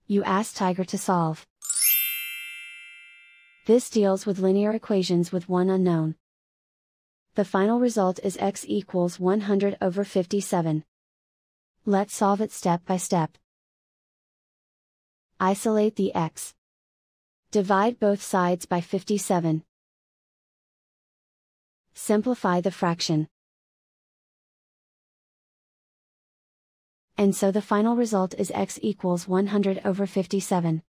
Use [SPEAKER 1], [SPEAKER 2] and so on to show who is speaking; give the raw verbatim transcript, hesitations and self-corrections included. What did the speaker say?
[SPEAKER 1] you ask Tiger to solve. This deals with linear equations with one unknown. The final result is x equals one hundred over fifty-seven. Let's solve it step by step. Isolate the x. Divide both sides by fifty-seven. Simplify the fraction. And so the final result is x equals one hundred over fifty-seven.